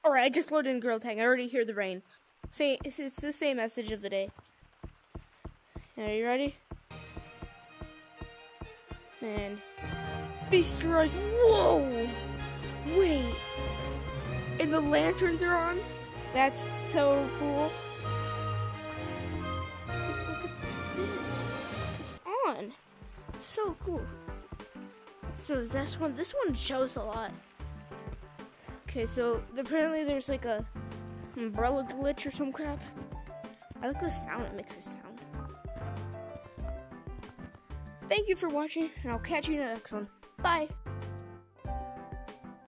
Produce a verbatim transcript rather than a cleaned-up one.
Alright, I just loaded in Gorilla Tag. I already hear the rain. Say, it's, it's the same message of the day. Are you ready? And feast your eyes. Whoa! Wait. And the lanterns are on? That's so cool. Look at this. It's on. It's so cool. So this one, this one shows a lot. Okay, so apparently there's like a umbrella glitch or some crap. I like the sound it makes. It sound. Thank you for watching, and I'll catch you in the next one. Bye.